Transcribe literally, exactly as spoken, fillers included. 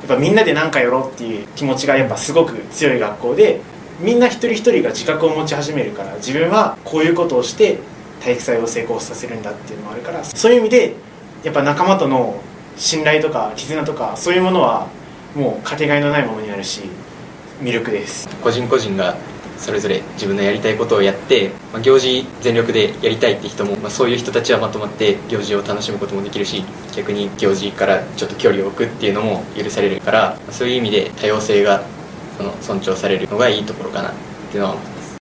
っぱみんなで何かやろうっていう気持ちがやっぱすごく強い学校で、みんな一人一人が自覚を持ち始めるから、自分はこういうことをして体育祭を成功させるんだっていうのもあるから、そういう意味でやっぱ仲間との信頼とか絆とかそういうものはもうかけがえのないものになるし、魅力です。 個人個人がそれぞれ自分のやりたいことをやって、まあ、行事全力でやりたいって人も、まあ、そういう人たちはまとまって行事を楽しむこともできるし、逆に行事からちょっと距離を置くっていうのも許されるから、そういう意味で多様性がその尊重されるのがいいところかなっていうのは思ってます。